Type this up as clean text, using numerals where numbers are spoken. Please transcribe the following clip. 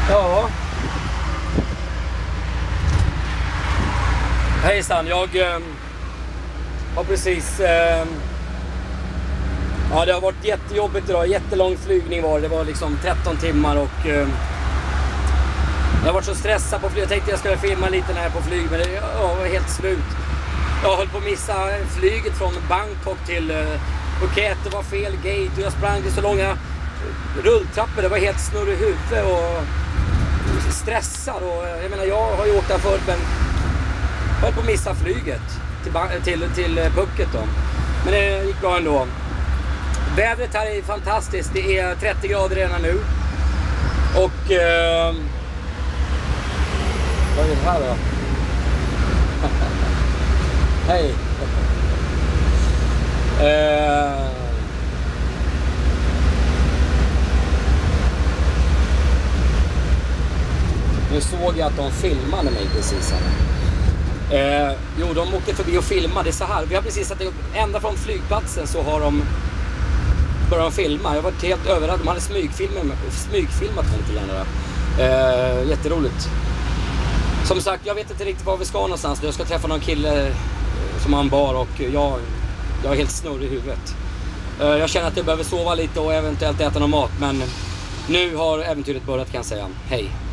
Ja. Hejsan, jag har precis... ja, det har varit jättejobbigt idag. Jättelång flygning var det. Det var liksom 13 timmar och... jag har varit så stressad på flyg. Jag tänkte jag skulle filma lite när jag är på flyg, men det var helt slut. Jag höll på att missa flyget från Bangkok till Phuket. Det var fel gate och jag sprang till så långa rulltrappor. Det var helt snurr i huvudet och stressad. Och jag menar, jag har ju åkt där förut, men jag höll på att missa flyget till Phuket då. Men det gick bra ändå. Vädret här är fantastiskt. Det är 30 grader redan nu. Och vad är det här då? Hej. Nu såg jag att de filmade mig precis här. Jo, de åkte förbi och filmade. Det är så här. Vi har precis satt upp, ända från flygplatsen så har de börjat filma. Jag var helt överraskad. De hade smygfilmat mig lite grann där. Jätteroligt. Som sagt, jag vet inte riktigt var vi ska någonstans. Jag ska träffa någon kille som har en bar och jag är helt snurrig i huvudet. Jag känner att jag behöver sova lite och eventuellt äta någon mat, men nu har äventyret börjat, kan jag säga. Hej!